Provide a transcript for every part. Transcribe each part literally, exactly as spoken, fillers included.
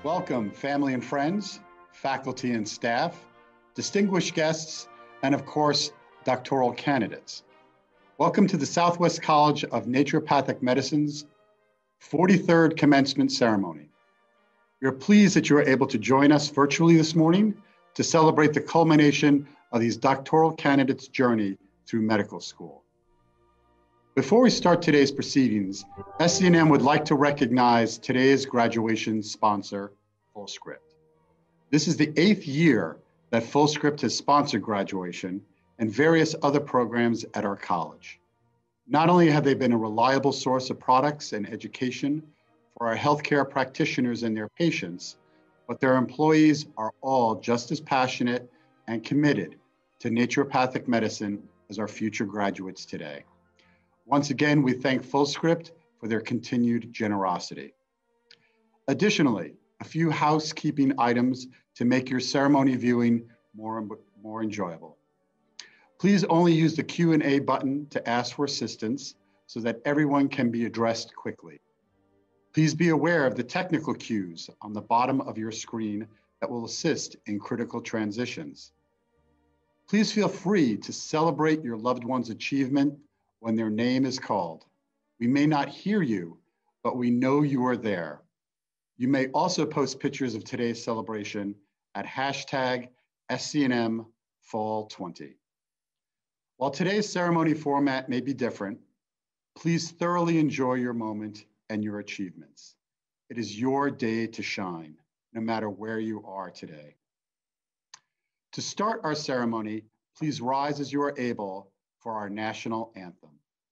Welcome, family and friends, faculty and staff, distinguished guests, and of course, doctoral candidates. Welcome to the Southwest College of Naturopathic Medicine's forty-third Commencement Ceremony. We are pleased that you are able to join us virtually this morning to celebrate the culmination of these doctoral candidates' journey through medical school. Before we start today's proceedings, S C N M would like to recognize today's graduation sponsor, Fullscript. This is the eighth year that Fullscript has sponsored graduation and various other programs at our college. Not only have they been a reliable source of products and education for our healthcare practitioners and their patients, but their employees are all just as passionate and committed to naturopathic medicine as our future graduates today. Once again, we thank Fullscript for their continued generosity. Additionally, a few housekeeping items to make your ceremony viewing more, more enjoyable. Please only use the Q and A button to ask for assistance so that everyone can be addressed quickly. Please be aware of the technical cues on the bottom of your screen that will assist in critical transitions. Please feel free to celebrate your loved one's achievement when their name is called. We may not hear you, but we know you are there. You may also post pictures of today's celebration at hashtag S C N M Fall twenty. While today's ceremony format may be different, please thoroughly enjoy your moment and your achievements. It is your day to shine, no matter where you are today. To start our ceremony, please rise as you are able for our national anthem.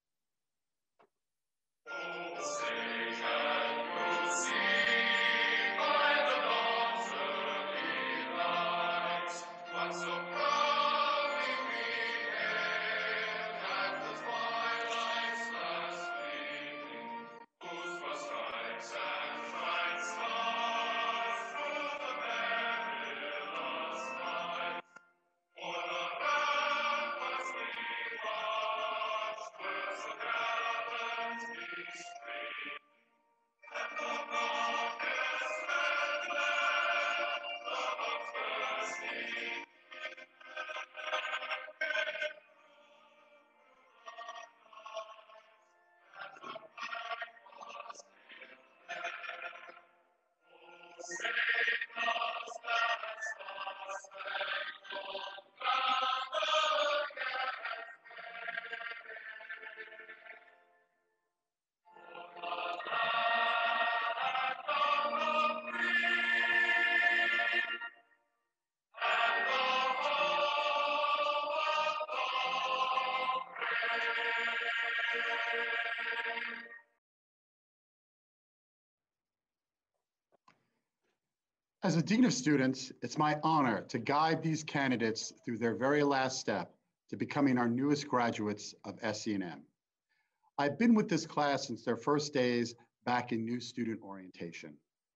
As a Dean of Students, it's my honor to guide these candidates through their very last step to becoming our newest graduates of S C N M. I've been with this class since their first days back in new student orientation.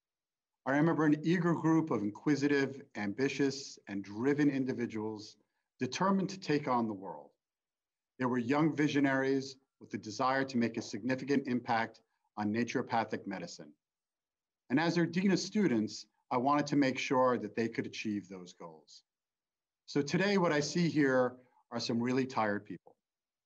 I remember an eager group of inquisitive, ambitious, and driven individuals determined to take on the world. They were young visionaries with the desire to make a significant impact on naturopathic medicine. And as their Dean of Students, I wanted to make sure that they could achieve those goals. So today, what I see here are some really tired people.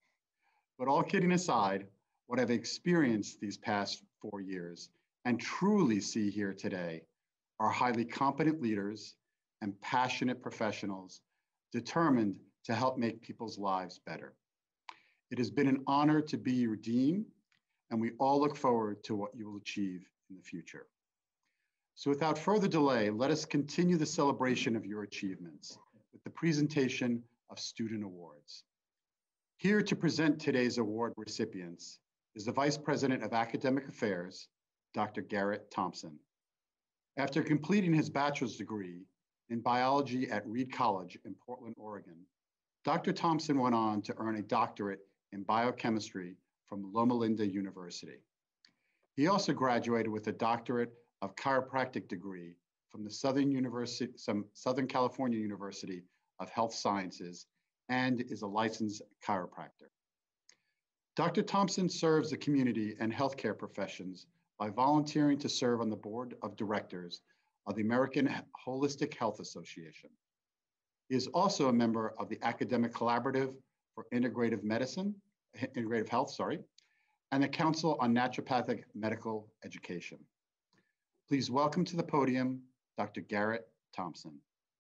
But all kidding aside, what I've experienced these past four years and truly see here today are highly competent leaders and passionate professionals determined to help make people's lives better. It has been an honor to be your dean, and we all look forward to what you will achieve in the future. So without further delay, let us continue the celebration of your achievements with the presentation of student awards. Here to present today's award recipients is the Vice President of Academic Affairs, Doctor Garrett Thompson. After completing his bachelor's degree in biology at Reed College in Portland, Oregon, Doctor Thompson went on to earn a doctorate in biochemistry from Loma Linda University. He also graduated with a doctorate of chiropractic degree from the Southern University, some Southern California University of Health Sciences, and is a licensed chiropractor. Doctor Thompson serves the community and healthcare professions by volunteering to serve on the board of directors of the American Holistic Health Association. He is also a member of the Academic Collaborative for Integrative Medicine, Integrative Health, sorry, and the Council on Naturopathic Medical Education. Please welcome to the podium, Doctor Garrett Thompson.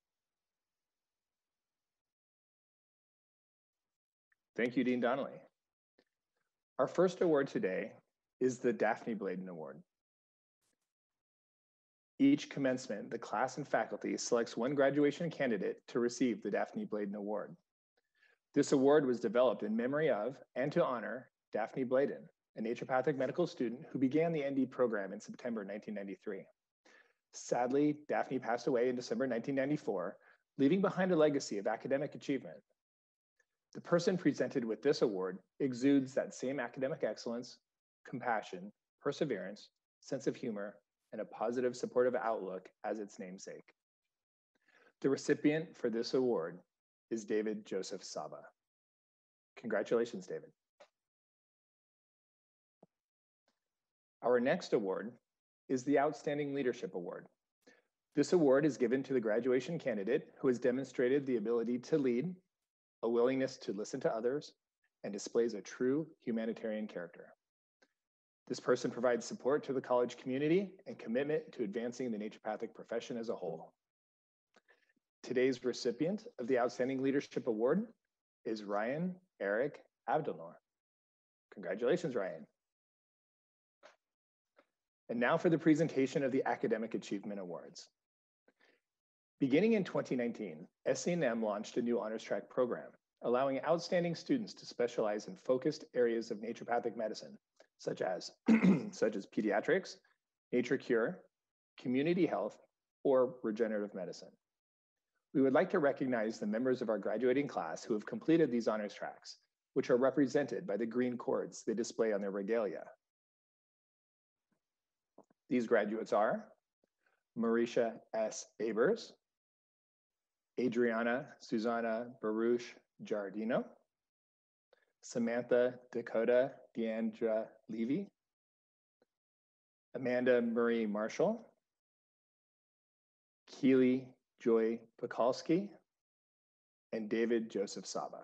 Thank you, Dean Donnelly. Our first award today is the Daphne Bladen Award. Each commencement, the class and faculty selects one graduation candidate to receive the Daphne Bladen Award. This award was developed in memory of and to honor Daphne Bladen, a naturopathic medical student who began the N D program in September nineteen ninety-three. Sadly, Daphne passed away in December nineteen ninety-four, leaving behind a legacy of academic achievement. The person presented with this award exudes that same academic excellence, compassion, perseverance, sense of humor, and a positive, supportive outlook as its namesake. The recipient for this award is David Joseph Saba. Congratulations, David. Our next award is the Outstanding Leadership Award. This award is given to the graduation candidate who has demonstrated the ability to lead, a willingness to listen to others, and displays a true humanitarian character. This person provides support to the college community and commitment to advancing the naturopathic profession as a whole. Today's recipient of the Outstanding Leadership Award is Ryan Eric Abdelnour. Congratulations, Ryan. And now for the presentation of the Academic Achievement Awards. Beginning in twenty nineteen, S C N M launched a new honors track program, allowing outstanding students to specialize in focused areas of naturopathic medicine, such as, such as pediatrics, nature cure, community health, or regenerative medicine. We would like to recognize the members of our graduating class who have completed these honors tracks, which are represented by the green cords they display on their regalia. These graduates are Marisha S. Abers, Adriana Susanna Baruch Giardino, Samantha Dakota Deandra Levy, Amanda Marie Marshall, Keely Joy Pekalski, and David Joseph Saba.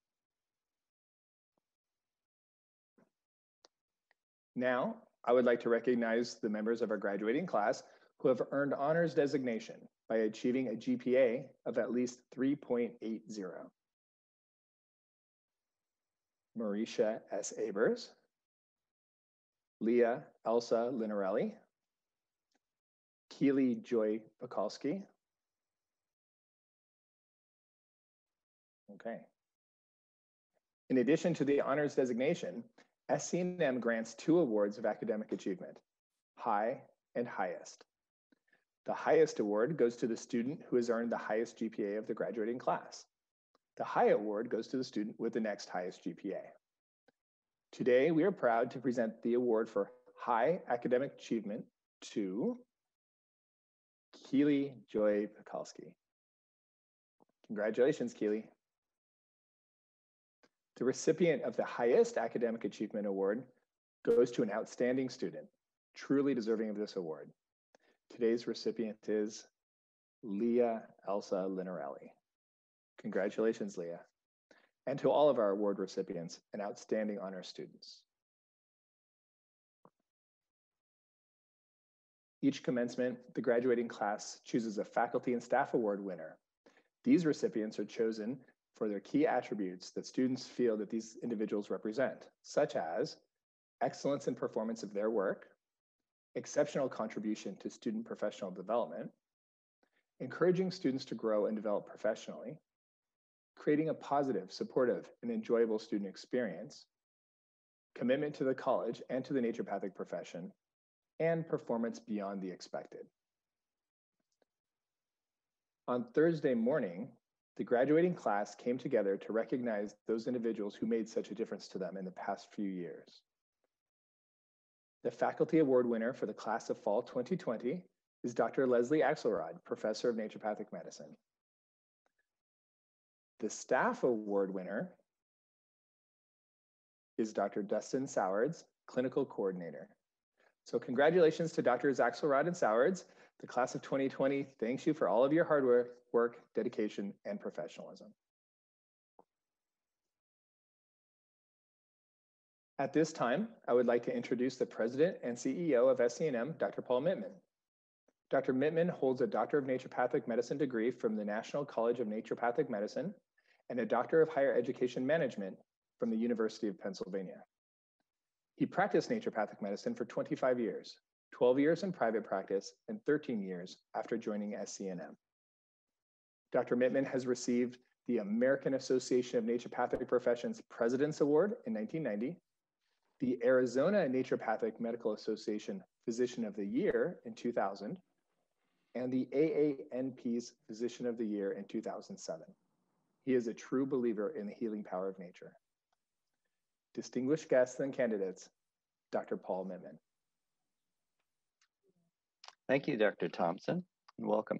Now, I would like to recognize the members of our graduating class who have earned honors designation by achieving a G P A of at least three point eight zero. Marisha S. Abers, Leah Elsa Linarelli, Keely Joy Pekalski. Okay. In addition to the honors designation, S C N M grants two awards of academic achievement, high and highest. The highest award goes to the student who has earned the highest G P A of the graduating class. The high award goes to the student with the next highest G P A. Today, we are proud to present the award for high academic achievement to Keely Joy Pekalski. Congratulations, Keely. The recipient of the highest academic achievement award goes to an outstanding student, truly deserving of this award. Today's recipient is Leah Elsa Linarelli. Congratulations, Leah. And to all of our award recipients and outstanding honor students. Each commencement, the graduating class chooses a faculty and staff award winner. These recipients are chosen for their key attributes that students feel that these individuals represent, such as excellence in performance of their work, exceptional contribution to student professional development, encouraging students to grow and develop professionally, creating a positive, supportive, and enjoyable student experience, commitment to the college and to the naturopathic profession, and performance beyond the expected. On Thursday morning, the graduating class came together to recognize those individuals who made such a difference to them in the past few years. The faculty award winner for the class of fall twenty twenty is Doctor Leslie Axelrod, Professor of Naturopathic Medicine. The staff award winner is Doctor Dustin Sowards, Clinical Coordinator. So congratulations to Doctors Axelrod and Sowards. The class of twenty twenty thanks you for all of your hard work, work, dedication, and professionalism. At this time, I would like to introduce the President and C E O of S C N M, Doctor Paul Mittman. Doctor Mittman holds a Doctor of Naturopathic Medicine degree from the National College of Naturopathic Medicine and a Doctor of Higher Education Management from the University of Pennsylvania. He practiced naturopathic medicine for twenty-five years, twelve years in private practice, and thirteen years after joining S C N M. Doctor Mittman has received the American Association of Naturopathic Professions President's Award in nineteen ninety, the Arizona Naturopathic Medical Association Physician of the Year in two thousand, and the A A N P's Physician of the Year in two thousand seven. He is a true believer in the healing power of nature. Distinguished guests and candidates, Doctor Paul Mittman. Thank you, Doctor Thompson, and welcome.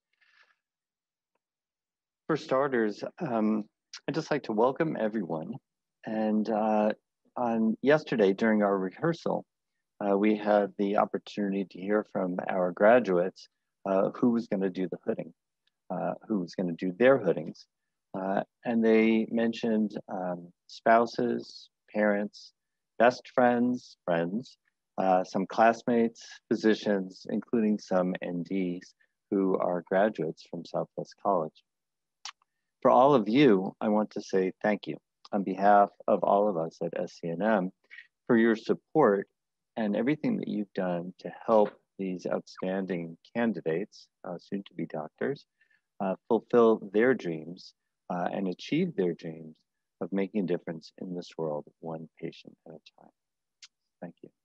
For starters, um, I'd just like to welcome everyone. And uh, on yesterday, during our rehearsal, uh, we had the opportunity to hear from our graduates uh, who was going to do the hooding, uh, who was going to do their hoodings. Uh, and they mentioned um, spouses, parents, best friends, friends, uh, some classmates, physicians, including some N Ds who are graduates from Southwest College. For all of you, I want to say thank you on behalf of all of us at S C N M for your support and everything that you've done to help these outstanding candidates, uh, soon to be doctors, uh, fulfill their dreams uh, and achieve their dreams of making a difference in this world, one patient at a time. Thank you.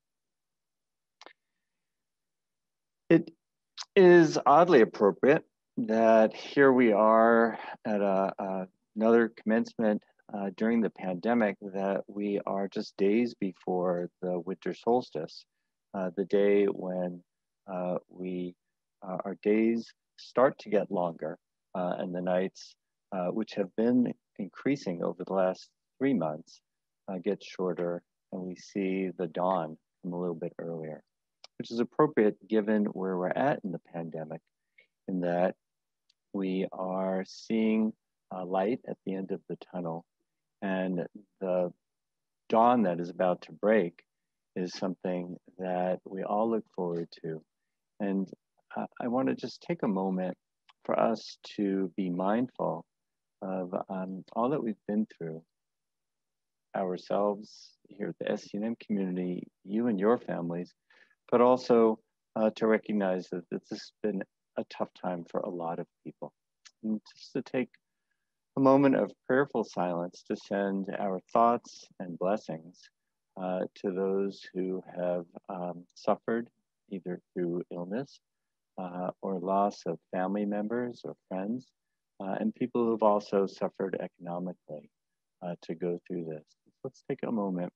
It is oddly appropriate that here we are at a, a, another commencement uh, during the pandemic, that we are just days before the winter solstice, uh, the day when uh, we, uh, our days start to get longer uh, and the nights, uh, which have been increasing over the last three months, uh, get shorter, and we see the dawn come a little bit earlier, which is appropriate given where we're at in the pandemic, in that we are seeing uh, light at the end of the tunnel, and the dawn that is about to break is something that we all look forward to. And uh, I want to just take a moment for us to be mindful of um, all that we've been through ourselves here at the S C N M community, you and your families, but also uh, to recognize that this has been a tough time for a lot of people. And just to take a moment of prayerful silence to send our thoughts and blessings uh, to those who have um, suffered either through illness uh, or loss of family members or friends, uh, and people who've also suffered economically uh, to go through this. Let's take a moment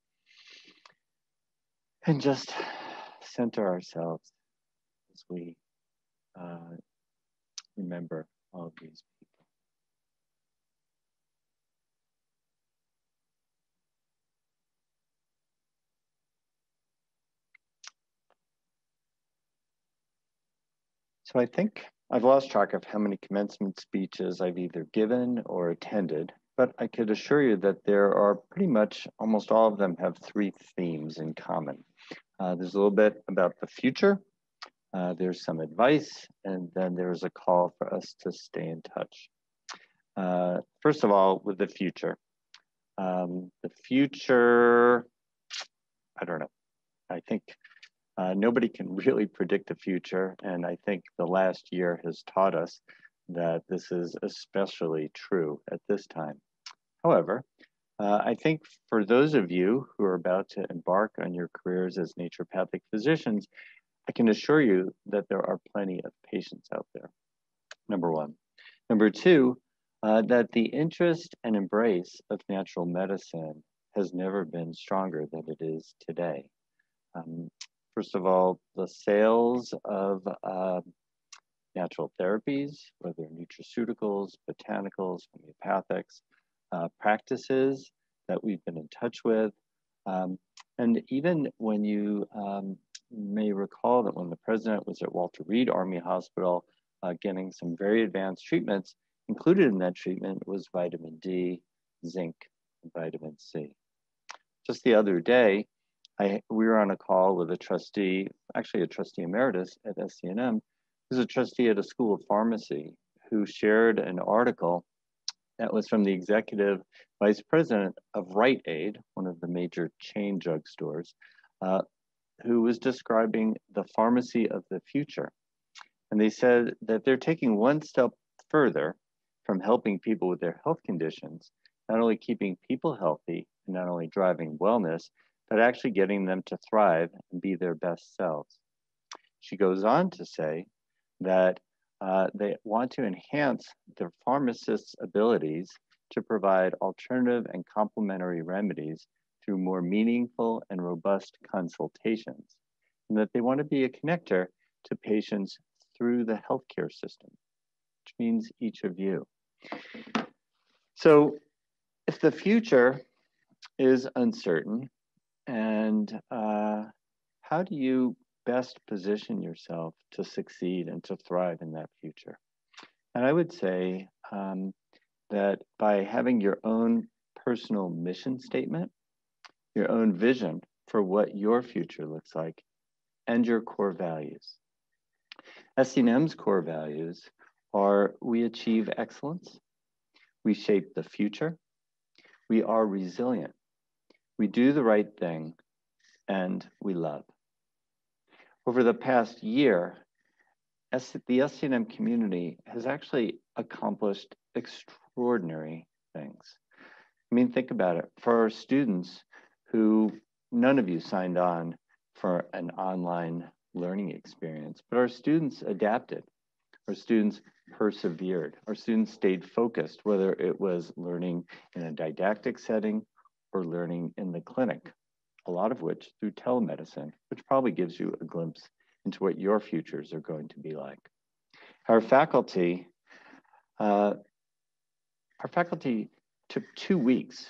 and just center ourselves as we uh, remember all of these people. So I think I've lost track of how many commencement speeches I've either given or attended, but I could assure you that there are pretty much almost all of them have three themes in common. Uh, there's a little bit about the future, uh, there's some advice, and then there's a call for us to stay in touch. Uh, first of all, with the future. Um, the future, I don't know. I think uh, nobody can really predict the future, and I think the last year has taught us that this is especially true at this time. However, uh, I think for those of you who are about to embark on your careers as naturopathic physicians, I can assure you that there are plenty of patients out there, number one. Number two, uh, that the interest and embrace of natural medicine has never been stronger than it is today. Um, first of all, the sales of uh, natural therapies, whether nutraceuticals, botanicals, homeopathics, uh, practices that we've been in touch with. Um, and even when you um, may recall that when the president was at Walter Reed Army Hospital uh, getting some very advanced treatments, included in that treatment was vitamin D, zinc, and vitamin C. Just the other day, I, we were on a call with a trustee, actually a trustee emeritus at S C N M, who's a trustee at a school of pharmacy, who shared an article that was from the executive vice president of Rite Aid, one of the major chain drugstores, uh, who was describing the pharmacy of the future. And they said that they're taking one step further from helping people with their health conditions, not only keeping people healthy and not only driving wellness, but actually getting them to thrive and be their best selves. She goes on to say that uh, they want to enhance their pharmacists' abilities to provide alternative and complementary remedies through more meaningful and robust consultations, and that they want to be a connector to patients through the healthcare system, which means each of you. So if the future is uncertain, and uh, how do you best position yourself to succeed and to thrive in that future? And I would say um, that by having your own personal mission statement, your own vision for what your future looks like, and your core values. S C N M's core values are: we achieve excellence, we shape the future, we are resilient, we do the right thing, and we love. Over the past year, the S C N M community has actually accomplished extraordinary things. I mean, think about it. For our students who, none of you signed on for an online learning experience, but our students adapted. Our students persevered. Our students stayed focused, whether it was learning in a didactic setting or learning in the clinic, a lot of which through telemedicine, which probably gives you a glimpse into what your futures are going to be like. Our faculty, uh, our faculty took two weeks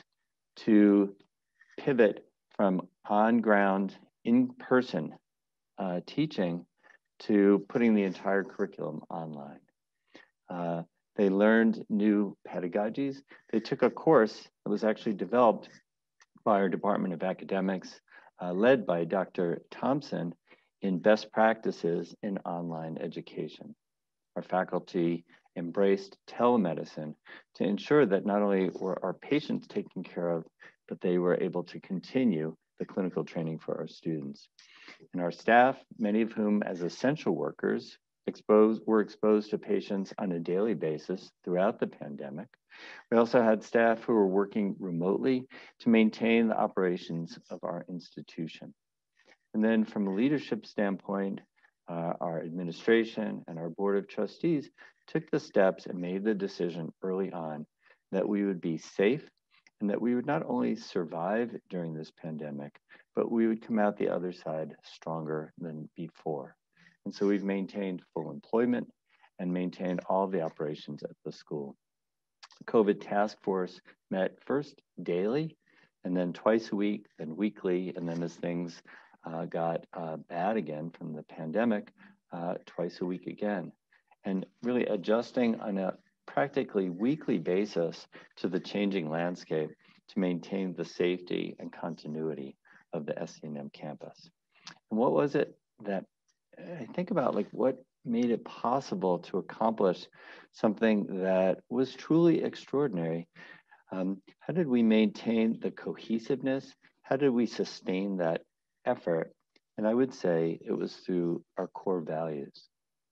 to pivot from on-ground, in-person uh, teaching to putting the entire curriculum online. Uh, they learned new pedagogies. They took a course that was actually developed by our Department of Academics, uh, led by Doctor Thompson, in best practices in online education. Our faculty embraced telemedicine to ensure that not only were our patients taken care of, but they were able to continue the clinical training for our students. And our staff, many of whom as essential workers, exposed, were exposed to patients on a daily basis throughout the pandemic. We also had staff who were working remotely to maintain the operations of our institution. And then from a leadership standpoint, uh, our administration and our board of trustees took the steps and made the decision early on that we would be safe and that we would not only survive during this pandemic, but we would come out the other side stronger than before. And so we've maintained full employment and maintained all the operations at the school. The COVID task force met first daily, and then twice a week, then weekly, and then as things uh, got uh, bad again from the pandemic, uh, twice a week again. And really adjusting on a practically weekly basis to the changing landscape to maintain the safety and continuity of the S C N M campus. And what was it that, I think about like what made it possible to accomplish something that was truly extraordinary? Um, how did we maintain the cohesiveness? How did we sustain that effort? And I would say it was through our core values.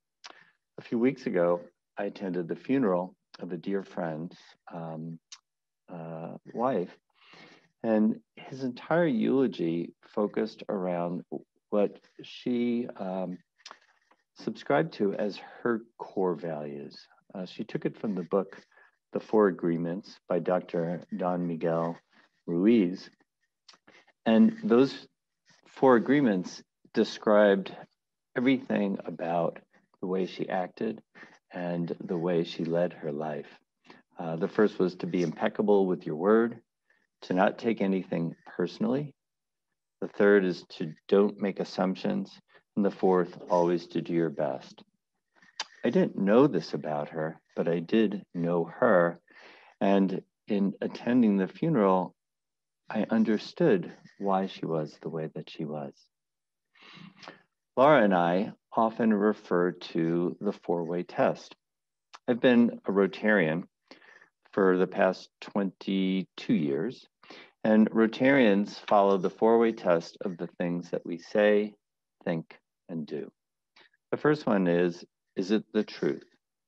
A few weeks ago, I attended the funeral of a dear friend's um, uh, wife, and his entire eulogy focused around what she um, subscribed to as her core values. Uh, she took it from the book, The Four Agreements by Doctor Don Miguel Ruiz. And those four agreements described everything about the way she acted and the way she led her life. Uh, the first was to be impeccable with your word, to not take anything personally, The third is to don't make assumptions. And the fourth, always to do your best. I didn't know this about her, but I did know her. And in attending the funeral, I understood why she was the way that she was. Laura and I often refer to the four-way test. I've been a Rotarian for the past twenty-two years, and Rotarians follow the four-way test of the things that we say, think, and do. The first one is, is it the truth?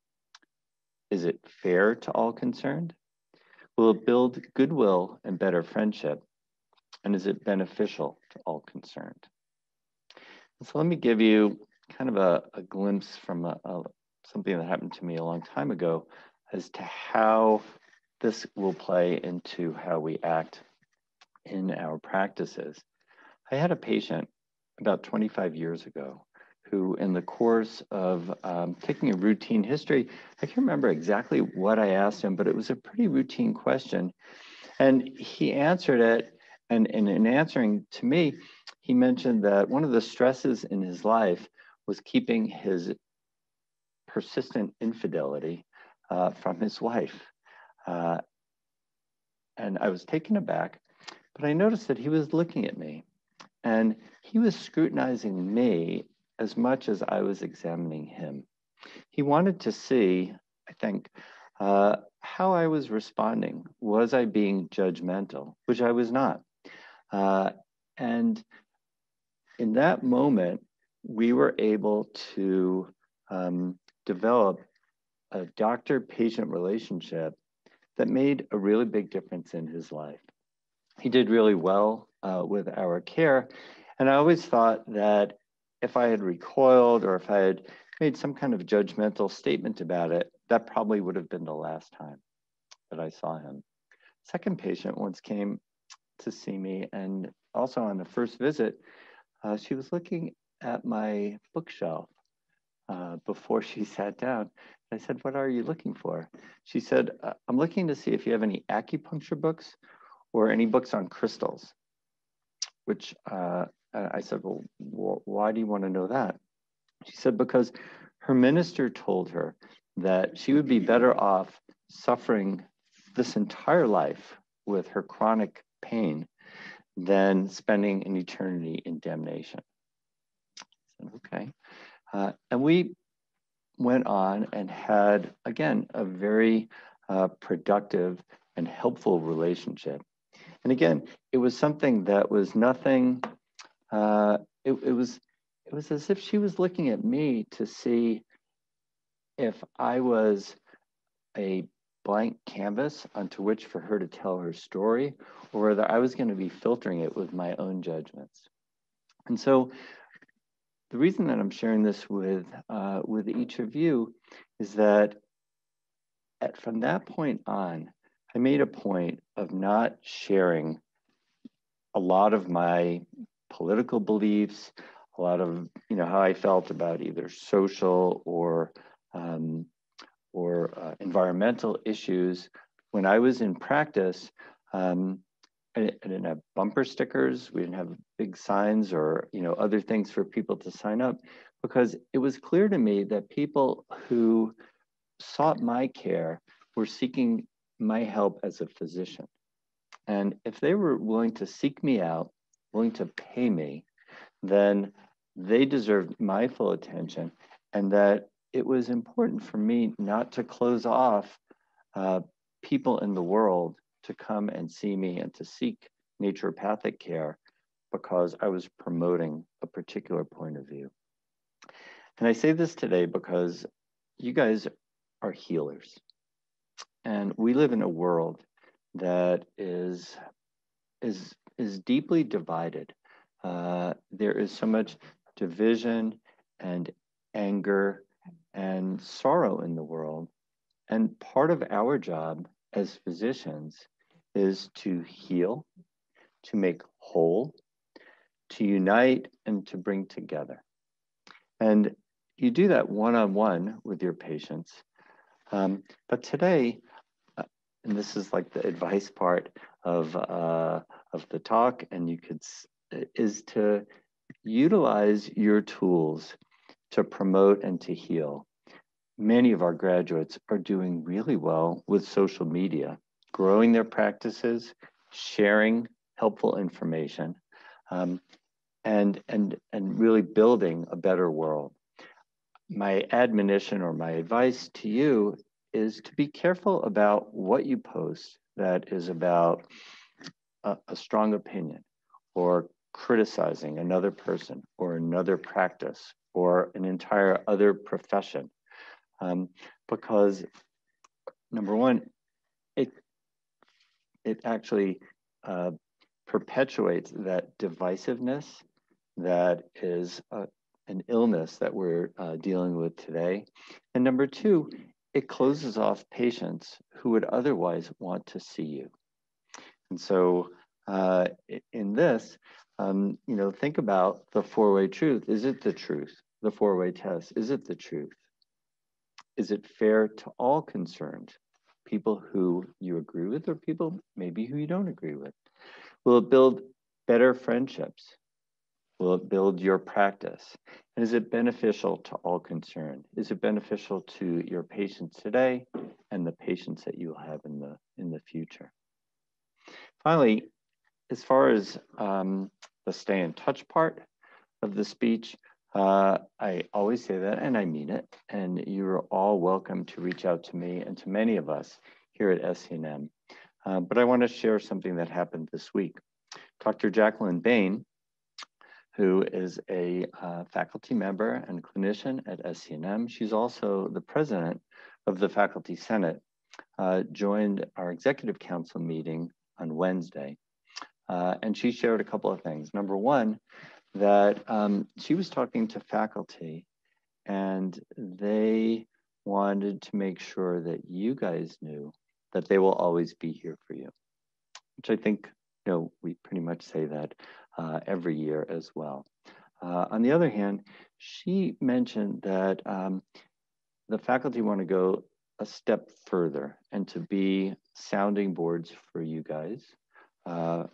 Is it fair to all concerned? Will it build goodwill and better friendship? And is it beneficial to all concerned? So let me give you kind of a, a glimpse from a, a, something that happened to me a long time ago as to how this will play into how we act in our practices. I had a patient about twenty-five years ago who, in the course of um, taking a routine history, I can't remember exactly what I asked him, but it was a pretty routine question. And he answered it, and, and in answering to me, he mentioned that one of the stresses in his life was keeping his persistent infidelity uh, from his wife. Uh, and I was taken aback, but I noticed that he was looking at me, and he was scrutinizing me as much as I was examining him. He wanted to see, I think, uh, how I was responding. Was I being judgmental? Which I was not. Uh, and in that moment, we were able to um, develop a doctor-patient relationship that made a really big difference in his life. He did really well uh, with our care. And I always thought that if I had recoiled or if I had made some kind of judgmental statement about it, that probably would have been the last time that I saw him. Second patient once came to see me, and also on the first visit, uh, she was looking at my bookshelf uh, before she sat down. I said, "What are you looking for?" She said, "I'm looking to see if you have any acupuncture books or any books on crystals," which uh, I said, "Well, wh why do you want to know that?" She said, "Because her minister told her that she would be better off suffering this entire life with her chronic pain than spending an eternity in damnation." I said, "Okay." Uh, and we went on and had, again, a very uh, productive and helpful relationship. And again, it was something that was nothing, uh, it, it was it was as if she was looking at me to see if I was a blank canvas onto which for her to tell her story, or whether I was going to be filtering it with my own judgments. And so the reason that I'm sharing this with, uh, with each of you is that at, from that point on, I made a point of not sharing a lot of my political beliefs, a lot of, you know, how I felt about either social or um, or uh, environmental issues. When I was in practice, um, I, I didn't have bumper stickers, we didn't have big signs or, you know, other things for people to sign up, because it was clear to me that people who sought my care were seeking my help as a physician. And if they were willing to seek me out, willing to pay me, then they deserved my full attention, and that it was important for me not to close off uh, people in the world to come and see me and to seek naturopathic care because I was promoting a particular point of view. And I say this today because you guys are healers. And we live in a world that is, is, is deeply divided. Uh, there is so much division and anger and sorrow in the world. And part of our job as physicians is to heal, to make whole, to unite, and to bring together. And you do that one-on-one with your patients. Um, but today, uh, and this is like the advice part of, uh, of the talk, and you could is to utilize your tools to promote and to heal. Many of our graduates are doing really well with social media, growing their practices, sharing helpful information, um, and, and, and really building a better world. My admonition or my advice to you is to be careful about what you post that is about a, a strong opinion or criticizing another person or another practice or an entire other profession. Um, because number one, it, it actually uh, perpetuates that divisiveness that is uh, an illness that we're uh, dealing with today. And number two, it closes off patients who would otherwise want to see you. And so uh, in this, um, you know, think about the four-way truth. Is it the truth? The four-way test, is it the truth? Is it fair to all concerned? People who you agree with or people maybe who you don't agree with? Will it build better friendships? Will it build your practice? And is it beneficial to all concerned? Is it beneficial to your patients today and the patients that you will have in the, in the future? Finally, as far as um, the stay in touch part of the speech, uh, I always say that and I mean it. And you're all welcome to reach out to me and to many of us here at S C N M. Uh, but I want to share something that happened this week. Doctor Jacqueline Bain, who is a uh, faculty member and clinician at S C N M. She's also the president of the Faculty Senate, uh, joined our executive council meeting on Wednesday. Uh, and she shared a couple of things. Number one, that um, she was talking to faculty and they wanted to make sure that you guys knew that they will always be here for you, which I think, you know, we pretty much say that uh, every year as well. Uh, on the other hand, she mentioned that um, the faculty want to go a step further and to be sounding boards for you guys, uh,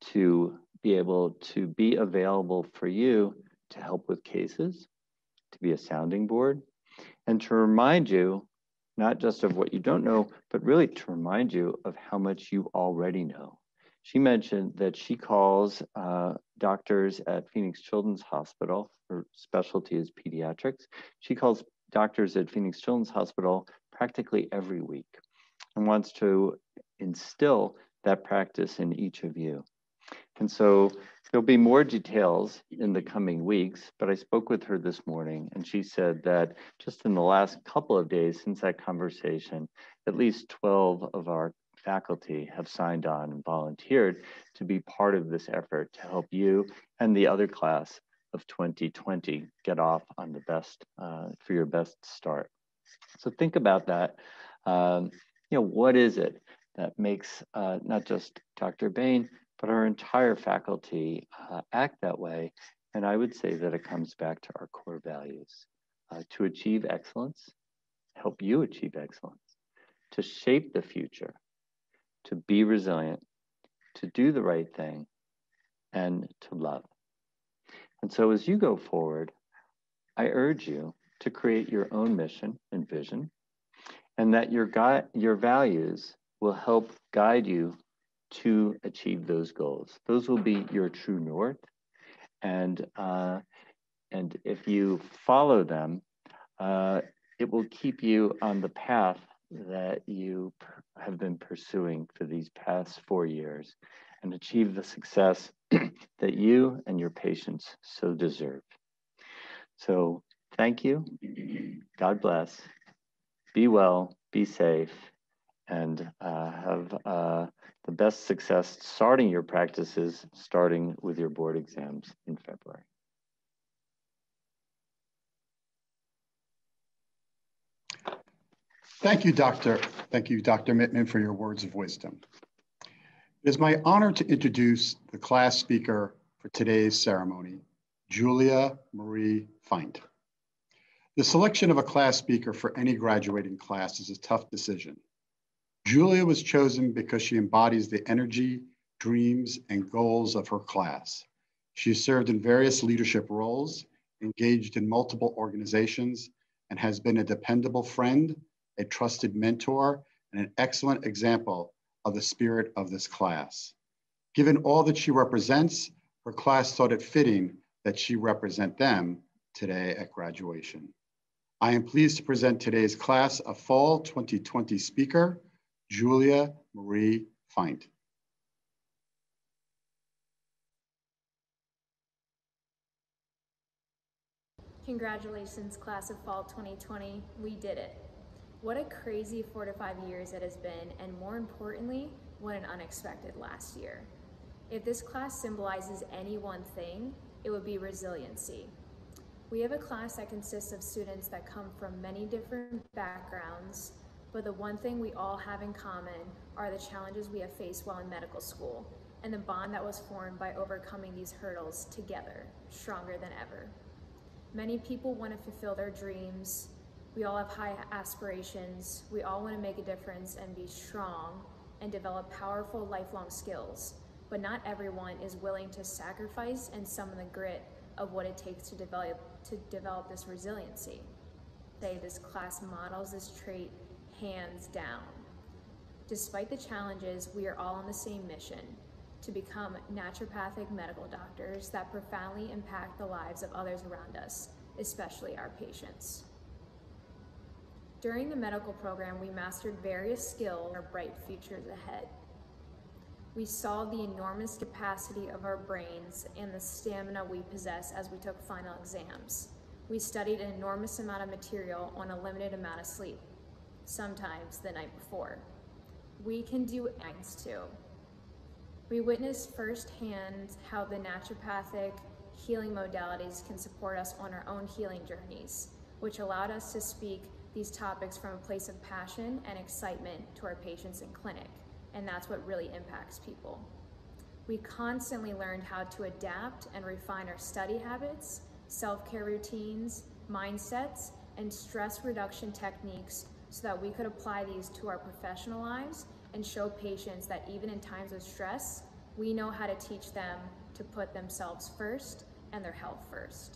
to be able to be available for you to help with cases, to be a sounding board, and to remind you, not just of what you don't know, but really to remind you of how much you already know. She mentioned that she calls uh, doctors at Phoenix Children's Hospital, her specialty is pediatrics. She calls doctors at Phoenix Children's Hospital practically every week and wants to instill that practice in each of you. And so there'll be more details in the coming weeks, but I spoke with her this morning and she said that just in the last couple of days since that conversation, at least twelve of our faculty have signed on and volunteered to be part of this effort to help you and the other class of twenty twenty get off on the best, uh, for your best start. So think about that. Um, you know, what is it that makes uh, not just Doctor Bain, but our entire faculty uh, act that way? And I would say that it comes back to our core values, uh, to achieve excellence, help you achieve excellence, to shape the future, to be resilient, to do the right thing, and to love. And so as you go forward, I urge you to create your own mission and vision, and that your, gui- your values will help guide you to achieve those goals. Those will be your true north. And, uh, and if you follow them, uh, it will keep you on the path that you have been pursuing for these past four years and achieve the success that you and your patients so deserve. So thank you. God bless. Be well, be safe, and uh, have uh, the best success starting your practices, starting with your board exams in February. Thank you, Doctor Thank you, Doctor Mittman, for your words of wisdom. It is my honor to introduce the class speaker for today's ceremony, Julia Marie Feint. The selection of a class speaker for any graduating class is a tough decision. Julia was chosen because she embodies the energy, dreams, and goals of her class. She has served in various leadership roles, engaged in multiple organizations, and has been a dependable friend, a trusted mentor, and an excellent example of the spirit of this class. Given all that she represents, her class thought it fitting that she represent them today at graduation. I am pleased to present today's class of Fall twenty twenty speaker, Julia Marie Feint. Congratulations, class of Fall twenty twenty, we did it. What a crazy four to five years it has been, and more importantly, what an unexpected last year. If this class symbolizes any one thing, it would be resiliency. We have a class that consists of students that come from many different backgrounds, but the one thing we all have in common are the challenges we have faced while in medical school, and the bond that was formed by overcoming these hurdles together, stronger than ever. Many people want to fulfill their dreams. We all have high aspirations. We all want to make a difference and be strong and develop powerful lifelong skills, but not everyone is willing to sacrifice and summon the grit of what it takes to develop, to develop this resiliency. Say this class models this trait hands down. Despite the challenges, we are all on the same mission: to become naturopathic medical doctors that profoundly impact the lives of others around us, especially our patients. During the medical program, we mastered various skills and our bright futures ahead. We saw the enormous capacity of our brains and the stamina we possess as we took final exams. We studied an enormous amount of material on a limited amount of sleep, sometimes the night before. We can do things too. We witnessed firsthand how the naturopathic healing modalities can support us on our own healing journeys, which allowed us to speak these topics from a place of passion and excitement to our patients in clinic, and that's what really impacts people. We constantly learned how to adapt and refine our study habits, self-care routines, mindsets, and stress reduction techniques so that we could apply these to our professional lives and show patients that even in times of stress, we know how to teach them to put themselves first and their health first.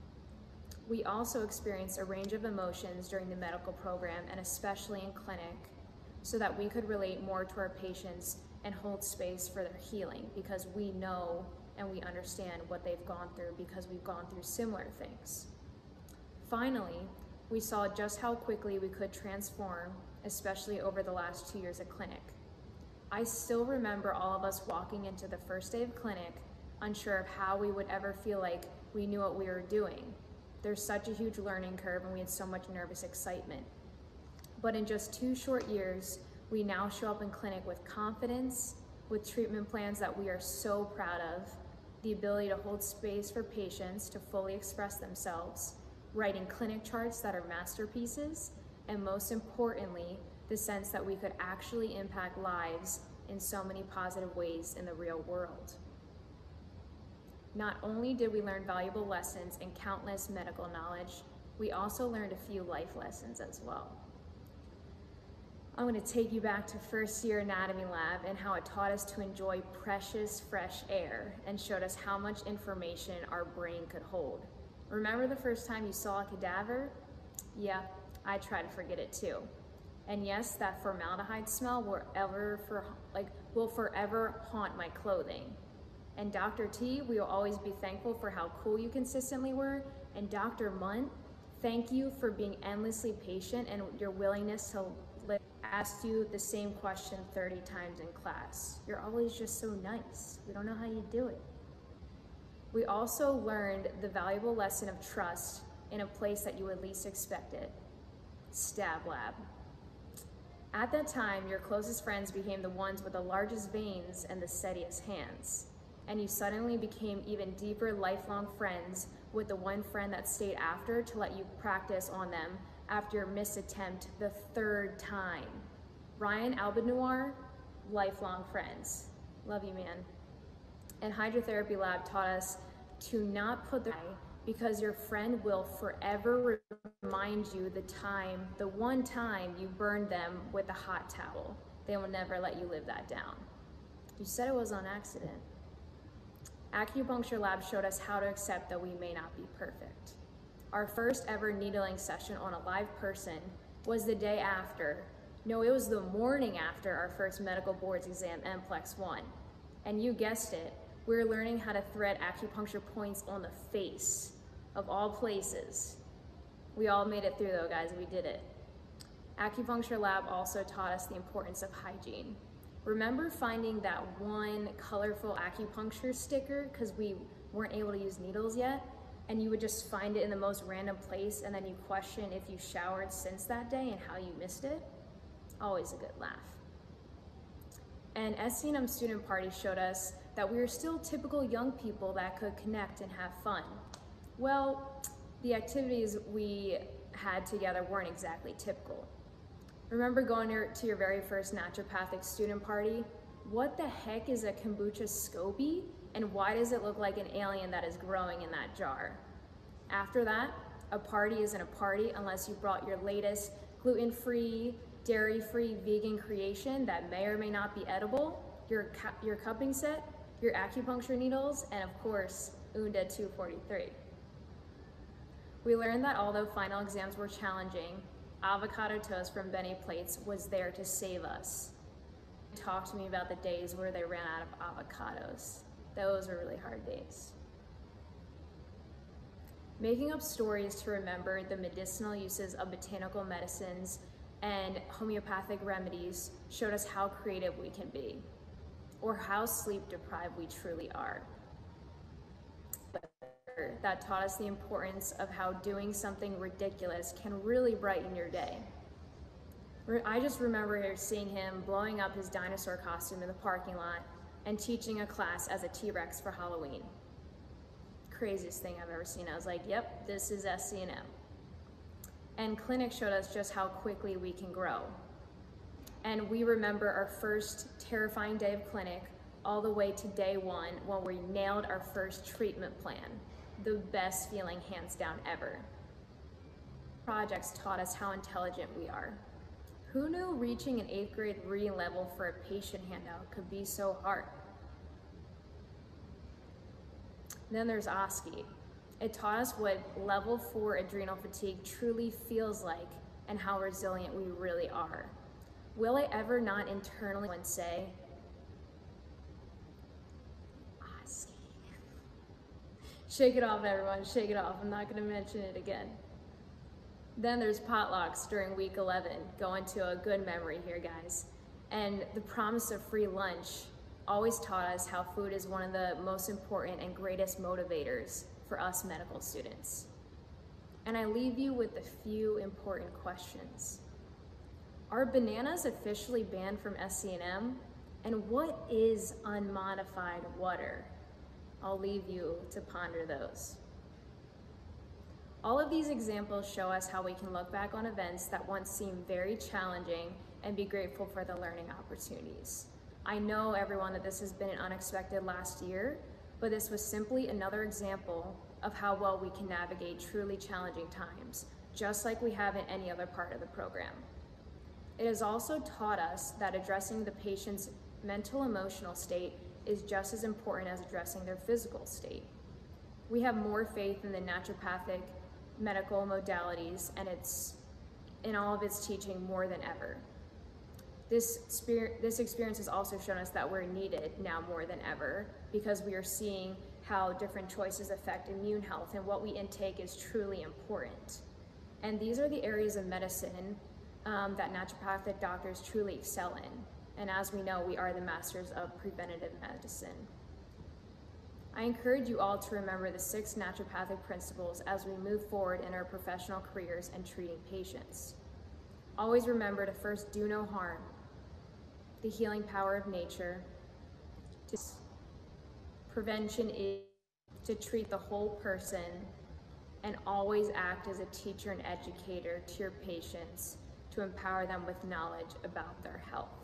We also experienced a range of emotions during the medical program and especially in clinic so that we could relate more to our patients and hold space for their healing because we know and we understand what they've gone through because we've gone through similar things. Finally, we saw just how quickly we could transform, especially over the last two years of clinic. I still remember all of us walking into the first day of clinic, unsure of how we would ever feel like we knew what we were doing. There's such a huge learning curve and we had so much nervous excitement. But in just two short years, we now show up in clinic with confidence, with treatment plans that we are so proud of, the ability to hold space for patients to fully express themselves, writing clinic charts that are masterpieces, and most importantly, the sense that we could actually impact lives in so many positive ways in the real world. Not only did we learn valuable lessons and countless medical knowledge, we also learned a few life lessons as well. I'm going to take you back to first year anatomy lab and how it taught us to enjoy precious fresh air and showed us how much information our brain could hold. Remember the first time you saw a cadaver? Yeah, I try to forget it too. And yes, that formaldehyde smell will ever for, like, will forever haunt my clothing. And Doctor T, we will always be thankful for how cool you consistently were. And Doctor Munt, thank you for being endlessly patient and your willingness to let ask you the same question thirty times in class. You're always just so nice. We don't know how you do it. We also learned the valuable lesson of trust in a place that you would least expect it, Stab Lab. At that time, your closest friends became the ones with the largest veins and the steadiest hands. And you suddenly became even deeper lifelong friends with the one friend that stayed after to let you practice on them after your missed attempt the third time. Ryan Albanoir, lifelong friends. Love you, man. And hydrotherapy lab taught us to not put the because your friend will forever remind you the time, the one time you burned them with a hot towel. They will never let you live that down. You said it was on accident. Acupuncture Lab showed us how to accept that we may not be perfect. Our first ever needling session on a live person was the day after, no, it was the morning after our first medical boards exam, M Plex one. And you guessed it, we were learning how to thread acupuncture points on the face, of all places. We all made it through though, guys, we did it. Acupuncture Lab also taught us the importance of hygiene. Remember finding that one colorful acupuncture sticker because we weren't able to use needles yet, and you would just find it in the most random place and then you question if you showered since that day and how you missed it? Always a good laugh. And S C N M student party showed us that we were still typical young people that could connect and have fun. Well, the activities we had together weren't exactly typical. Remember going to your very first naturopathic student party? What the heck is a kombucha SCOBY? And why does it look like an alien that is growing in that jar? After that, a party isn't a party unless you brought your latest gluten-free, dairy-free vegan creation that may or may not be edible, your, your cupping set, your acupuncture needles, and of course, Unda two forty-three. We learned that although final exams were challenging, avocado toast from Benny Plates was there to save us. Talk to me about the days where they ran out of avocados. Those were really hard days. Making up stories to remember the medicinal uses of botanical medicines and homeopathic remedies showed us how creative we can be, or how sleep deprived we truly are. That taught us the importance of how doing something ridiculous can really brighten your day. I just remember seeing him blowing up his dinosaur costume in the parking lot and teaching a class as a T-Rex for Halloween. Craziest thing I've ever seen. I was like, yep, this is S C N M. And clinic showed us just how quickly we can grow. And we remember our first terrifying day of clinic all the way to day one when we nailed our first treatment plan. The best feeling hands down ever. Projects taught us how intelligent we are. Who knew reaching an eighth grade reading level for a patient handout could be so hard? Then there's O S C E. It taught us what level four adrenal fatigue truly feels like and how resilient we really are. Will I ever not internally say, O S C E? Shake it off, everyone, shake it off. I'm not gonna mention it again. Then there's potlucks during week eleven, going to a good memory here, guys. And the promise of free lunch always taught us how food is one of the most important and greatest motivators for us medical students. And I leave you with a few important questions. Are bananas officially banned from S C N M? And what is unmodified water? I'll leave you to ponder those. All of these examples show us how we can look back on events that once seemed very challenging and be grateful for the learning opportunities. I know, everyone, that this has been an unexpected last year, but this was simply another example of how well we can navigate truly challenging times, just like we have in any other part of the program. It has also taught us that addressing the patient's mental emotional state is just as important as addressing their physical state. We have more faith in the naturopathic medical modalities and it's in all of its teaching more than ever. This, this experience has also shown us that we're needed now more than ever because we are seeing how different choices affect immune health and what we intake is truly important. And these are the areas of medicine um, that naturopathic doctors truly excel in. And as we know, we are the masters of preventative medicine. I encourage you all to remember the six naturopathic principles as we move forward in our professional careers and treating patients. Always remember to first do no harm, the healing power of nature. To prevention is to treat the whole person, and always act as a teacher and educator to your patients to empower them with knowledge about their health.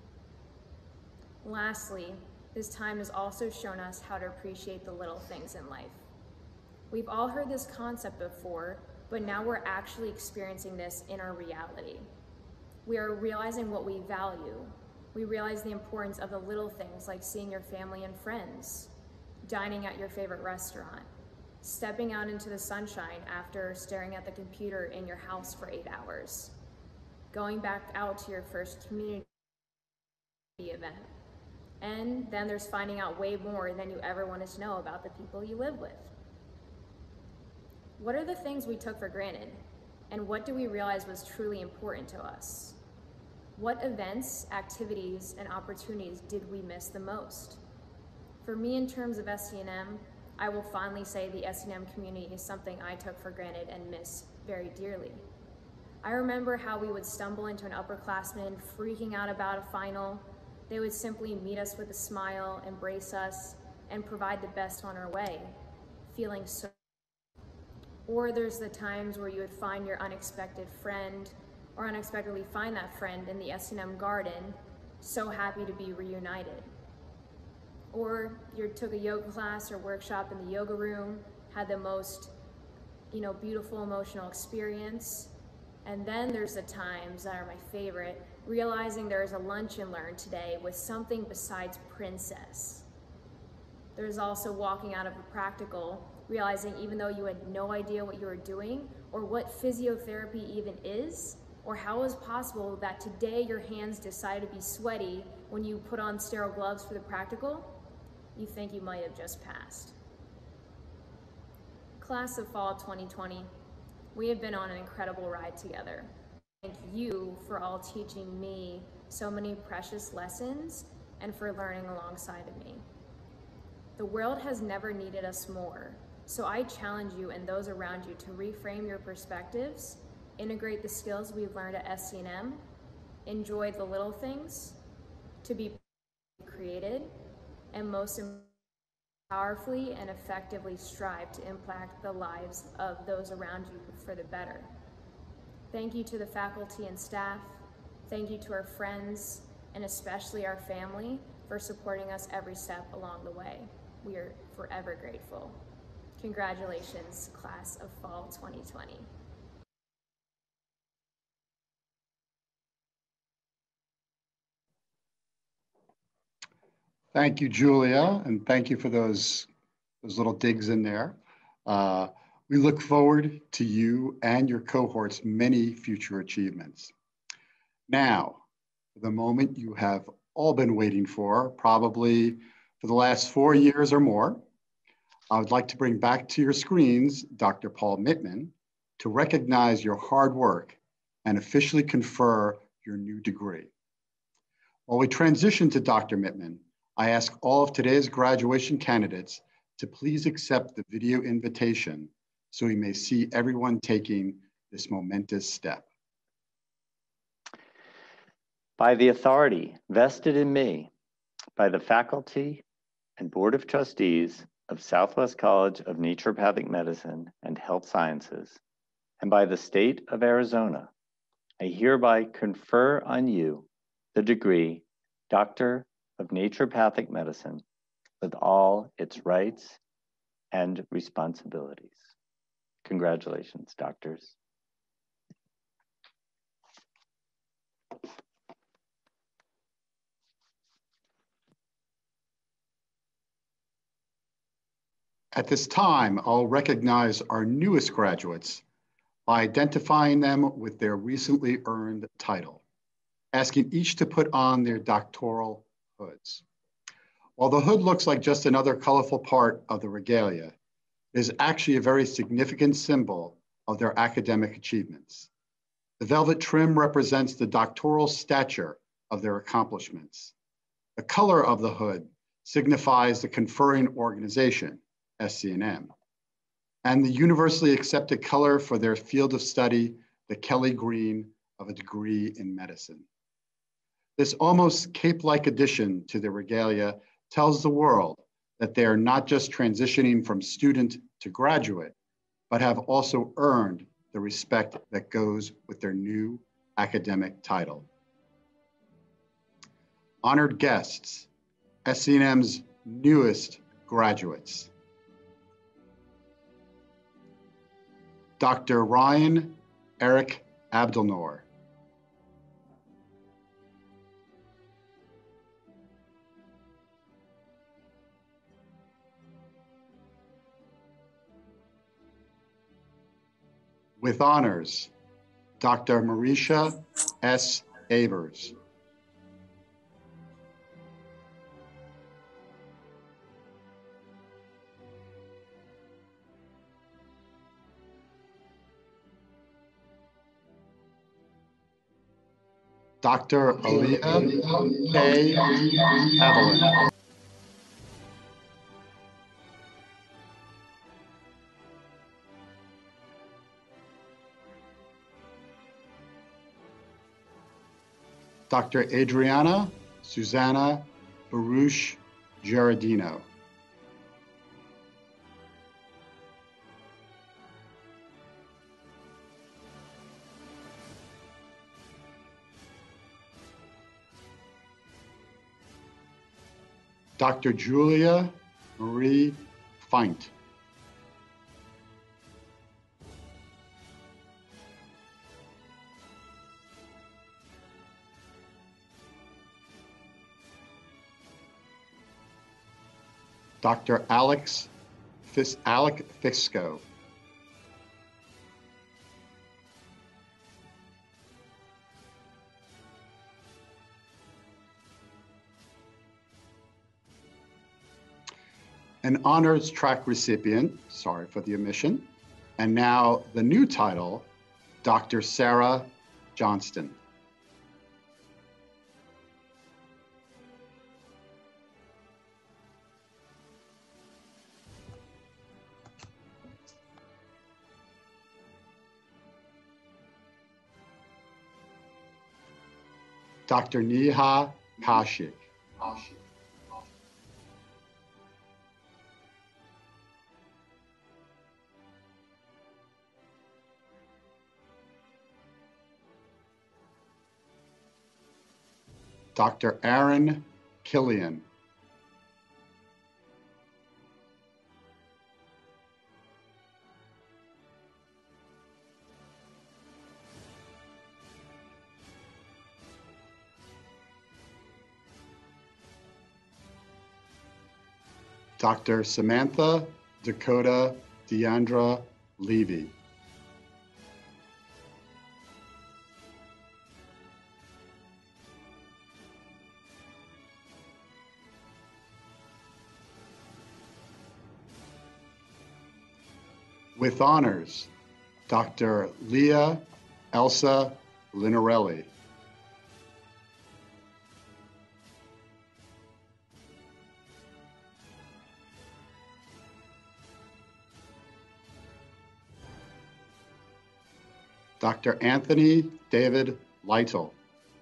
Lastly, this time has also shown us how to appreciate the little things in life. We've all heard this concept before, but now we're actually experiencing this in our reality. We are realizing what we value. We realize the importance of the little things like seeing your family and friends, dining at your favorite restaurant, stepping out into the sunshine after staring at the computer in your house for eight hours, going back out to your first community event. And then there's finding out way more than you ever wanted to know about the people you live with. What are the things we took for granted? And what do we realize was truly important to us? What events, activities, and opportunities did we miss the most? For me, in terms of S C N M, I will finally say the S C N M community is something I took for granted and miss very dearly. I remember how we would stumble into an upperclassman freaking out about a final. They would simply meet us with a smile, embrace us, and provide the best on our way, feeling so. Or there's the times where you would find your unexpected friend, or unexpectedly find that friend in the S C N M garden, so happy to be reunited. Or you took a yoga class or workshop in the yoga room, had the most, you know, beautiful emotional experience. And then there's the times that are my favorite, realizing there's a lunch and learn today with something besides princess. There's also walking out of a practical, realizing even though you had no idea what you were doing or what physiotherapy even is, or how it was possible that today your hands decided to be sweaty when you put on sterile gloves for the practical, you think you might have just passed. Class of Fall twenty twenty, we have been on an incredible ride together. Thank you for all teaching me so many precious lessons and for learning alongside of me. The world has never needed us more, so I challenge you and those around you to reframe your perspectives, integrate the skills we've learned at S C N M, enjoy the little things, to be created, and most importantly, powerfully and effectively strive to impact the lives of those around you for the better. Thank you to the faculty and staff. Thank you to our friends, and especially our family, for supporting us every step along the way. We are forever grateful. Congratulations, Class of Fall twenty twenty. Thank you, Julia, and thank you for those, those little digs in there. Uh, we look forward to you and your cohort's many future achievements. Now, for the moment you have all been waiting for, probably for the last four years or more, I would like to bring back to your screens Doctor Paul Mittman to recognize your hard work and officially confer your new degree. While we transition to Doctor Mittman, I ask all of today's graduation candidates to please accept the video invitation so we may see everyone taking this momentous step. By the authority vested in me by the faculty and Board of Trustees of Southwest College of Naturopathic Medicine and Health Sciences, and by the state of Arizona, I hereby confer on you the degree Doctor of Naturopathic Medicine with all its rights and responsibilities. Congratulations, doctors. At this time, I'll recognize our newest graduates by identifying them with their recently earned title, asking each to put on their doctoral hoods. While the hood looks like just another colorful part of the regalia, it is actually a very significant symbol of their academic achievements. The velvet trim represents the doctoral stature of their accomplishments. The color of the hood signifies the conferring organization, S C N M, and the universally accepted color for their field of study, the Kelly green of a degree in medicine. This almost cape-like addition to the regalia tells the world that they are not just transitioning from student to graduate, but have also earned the respect that goes with their new academic title. Honored guests, S C N M's newest graduates. Doctor Ryan Eric Abdelnour. With honors, Doctor Marisha S. Avers. Doctor Aaliyah K. Evelyn. Doctor Adriana Susanna Baruch Gerardino. Doctor Julia Marie Feint. Doctor Alex Fis Alec Fisco. An honors track recipient, sorry for the omission, and now the new title, Doctor Sarah Johnston. Doctor Neha Kashik. Doctor Aaron Killian. Doctor Samantha Dakota Deandra Levy. With honors, Doctor Leah Elsa Linarelli. Doctor Anthony David Lytle.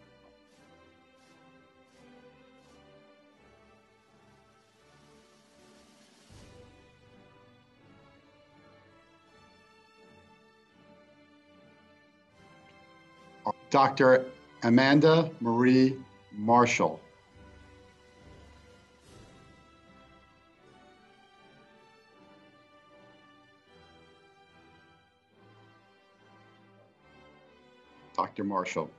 Doctor Amanda Marie Marshall. Doctor Marshall.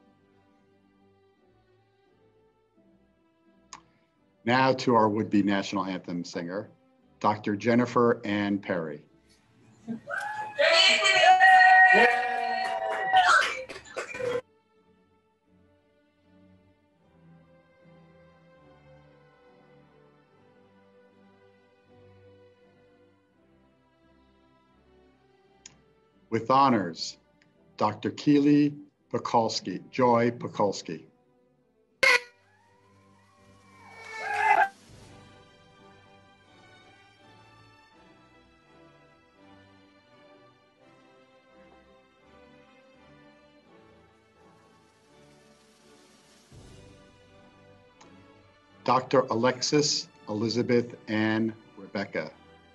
Now to our would-be national anthem singer, Doctor Jennifer Ann Perry. With honors, Doctor Keely Pekulski, Joy Pekulski. Doctor Alexis Elizabeth Ann Rebecca.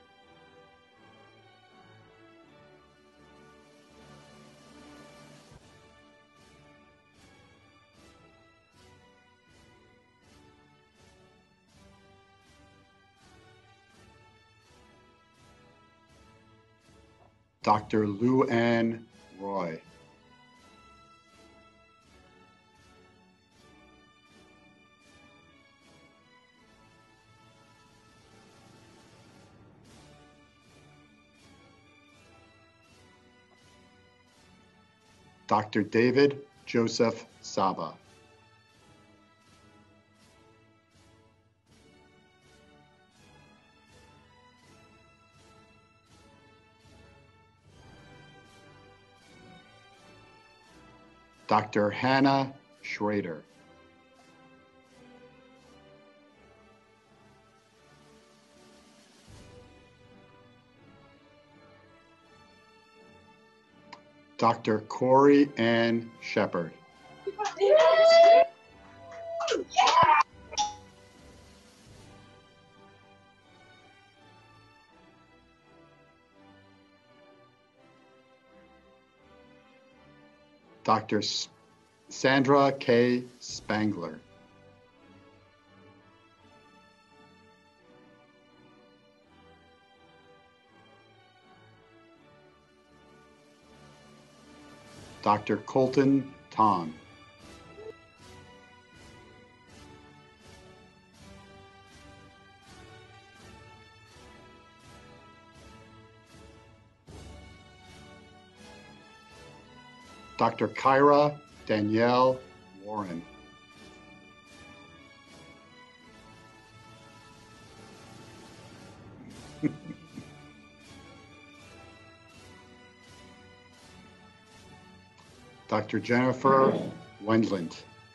Doctor Lou Ann Roy. Doctor David Joseph Saba. Doctor Hannah Schrader. Doctor Corey Ann Shepard. Doctor Sandra K. Spangler. Doctor Colton Tong. Doctor Kyra Danielle Warren. Doctor Jennifer Wendland.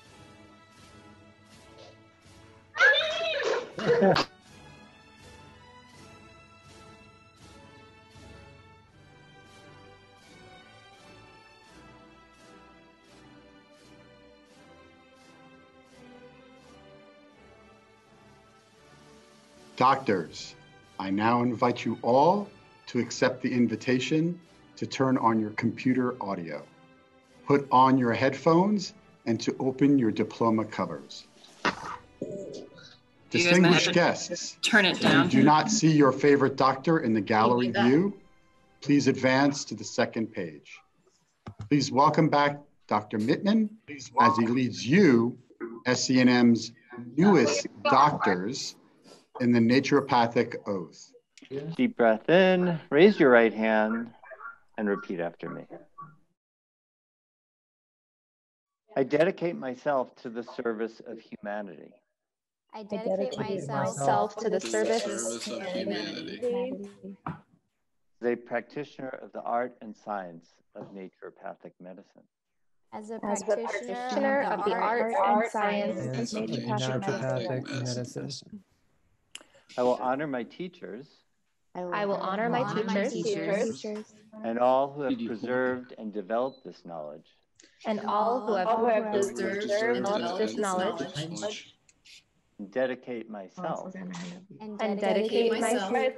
Doctors, I now invite you all to accept the invitation to turn on your computer audio, put on your headphones, and to open your diploma covers. Distinguished guests, turn it down. if you do not see your favorite doctor in the gallery view, please advance to the second page. Please welcome back Doctor Mittman as he leads you, S C N M's newest doctors, in the naturopathic oath. Deep breath in, raise your right hand, and repeat after me. I dedicate myself to the service of humanity. I dedicate myself to the service of humanity. As a practitioner of the art and science of naturopathic medicine. As a practitioner of the art and science of naturopathic medicine. I will honor my teachers. I will honor my teachers and all who have preserved and developed this knowledge. And all who have preserved and developed this knowledge. And dedicate myself. And dedicate myself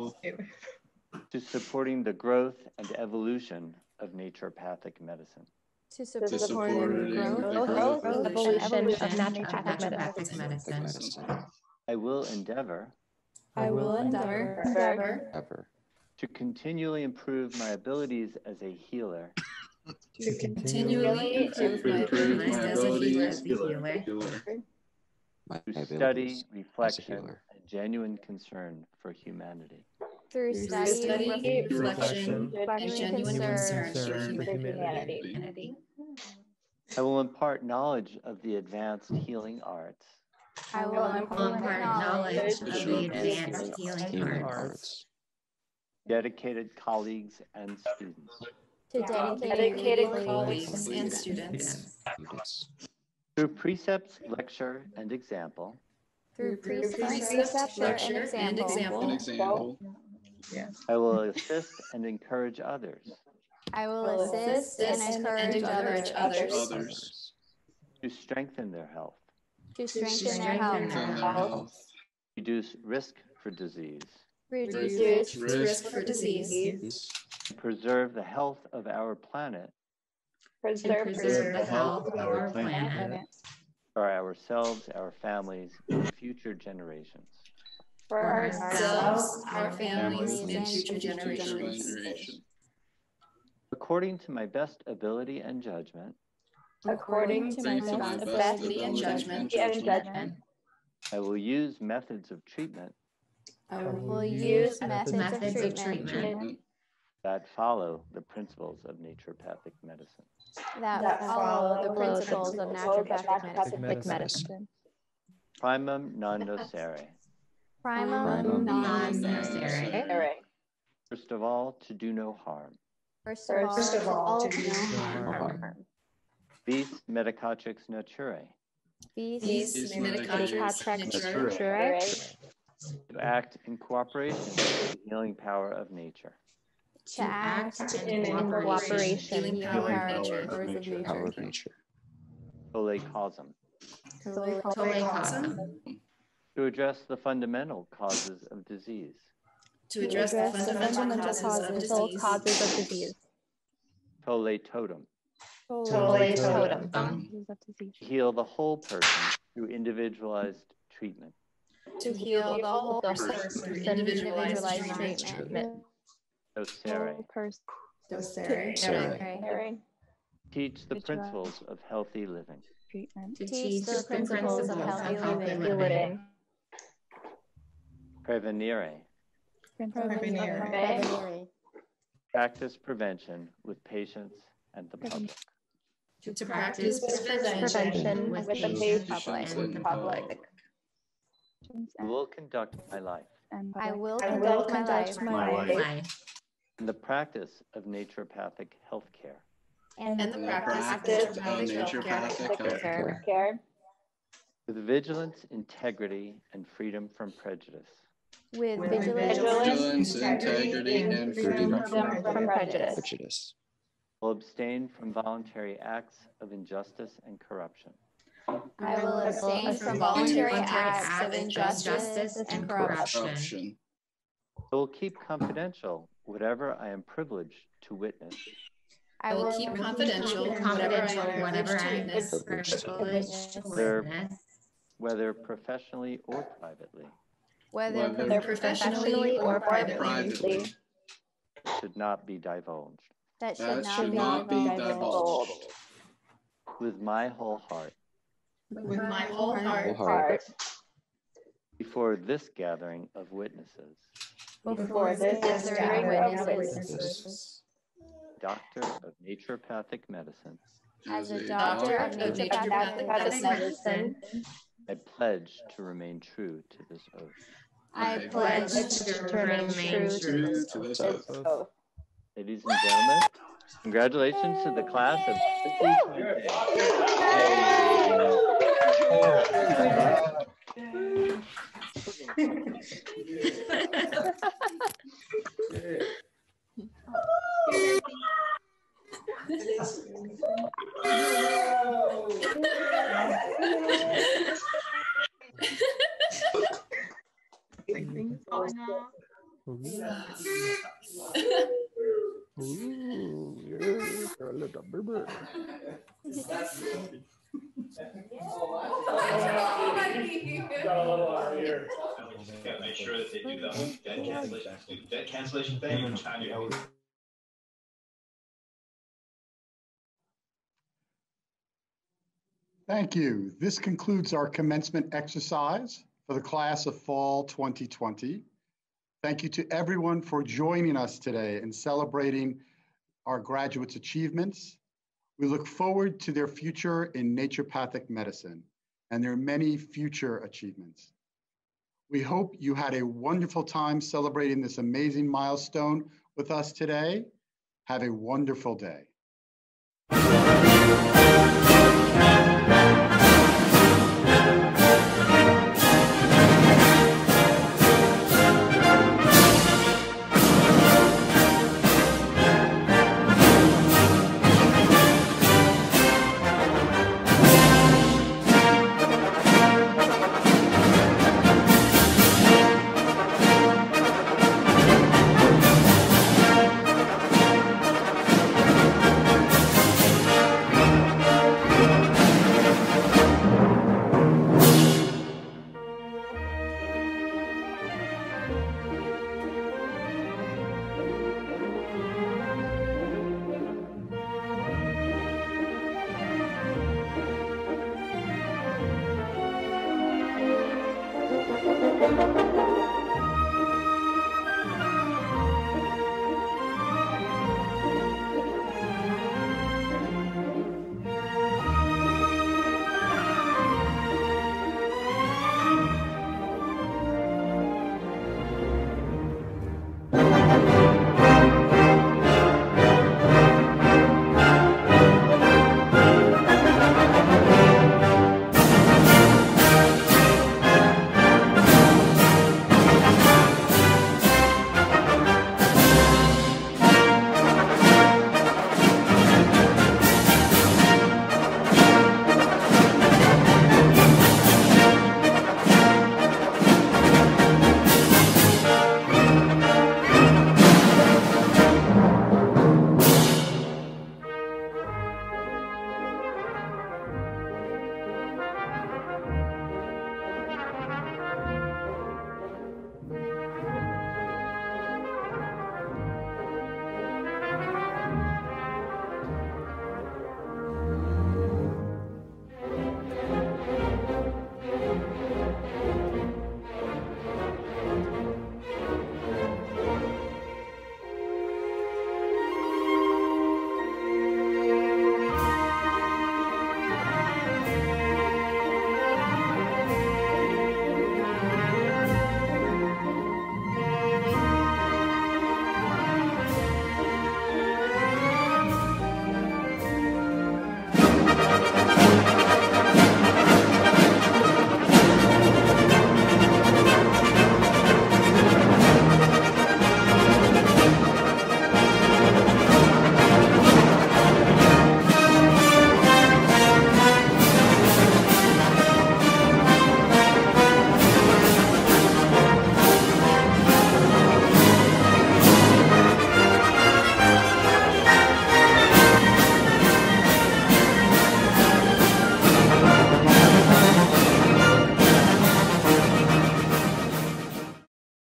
to supporting the growth and evolution of naturopathic medicine. To support the growth and evolution of naturopathic medicine. I will endeavor. I will endeavor, endeavor to continually improve my abilities as a healer. To continually improve my abilities as a healer. To study, reflection, and genuine concern for humanity. Through study, study reflection, reflection, and genuine concern for humanity. I will impart knowledge of the advanced healing arts. I will impart knowledge of the advanced healing arts. Dedicated colleagues and students. To dedicated colleagues and students. Through precepts, lecture, and example. Through precepts, lecture, and example. I will assist and encourage others. I will assist and encourage others. To strengthen their health. To strengthen their health. Reduce risk for disease. Reduce risk for disease. Preserve the health of our planet. Preserve the health of our planet. For ourselves, our families, and future generations. For ourselves, our families, and future generations. According to my best ability and judgment. According to my best ability and judgment. I will use methods of treatment. I will use methods of treatment that follow the principles of naturopathic medicine. that, that follow the follow principles the of principles naturopathic of medicine. naturopathic medicine. Primum non nocere. Primum non nocere. nocere. First of all, to do no harm. First of all, First of all, to to do do no no harm. harm. Vis medicatrix naturae. Vis Vis medicatrix medicatrix naturae. To act in cooperation with the healing power of nature. To act in in cooperation, healing healing power power of nature. powers of nature. Power of nature. Sole causum. Sole Sole causum. To address the fundamental causes of disease. To address the fundamental causes of disease. causes of disease. Tolle totem. Sole totem. totem. To heal the whole person through individualized treatment. To Heal heal the whole person person through through individualized individualized treatment. treatment. Docere. Docere. Teach the principles of healthy living. To Teach the principles of healthy living. Prevenire. Prevenire. Practice prevention with patients and the public. To practice prevention Prevention with with the patients public. and the public. I will conduct my life I will I will conduct my life conduct my life in the practice of naturopathic healthcare. and and the the practice practice of naturopathic healthcare. care With vigilance, integrity, and freedom from prejudice. with With vigilance, Vigilance, integrity, and freedom freedom from prejudice. prejudice. Will abstain from voluntary acts of injustice and corruption. I will abstain from voluntary acts of injustice and corruption. Corruption. I will keep confidential whatever I am privileged to witness. I I will keep confidential confidential whatever I am whatever I am privileged to privileged to Whether, witness, whether professionally or privately. Whether Whether professionally or privately. Should not be divulged. that should That not should be not be divulged. divulged. With my whole heart. With my whole heart. Whole heart. Before this gathering of witnesses. Before this gathering of witnesses. Doctor of Naturopathic Medicine. As a doctor of naturopathic medicine, I pledge to remain true to this oath. I I pledge pledge to to remain remain true to True this to this oath. oath. Ladies and gentlemen, congratulations to the class of twenty things falling off. Ooh, you're a little baby. Yeah, make sure that they do the debt cancellation, do the debt cancellation thing each time you. Thank you. This concludes our commencement exercise for the class of fall twenty twenty. Thank you to everyone for joining us today and celebrating our graduates' achievements. We look forward to their future in naturopathic medicine and their many future achievements. We hope you had a wonderful time celebrating this amazing milestone with us today. Have a wonderful day. Thank you.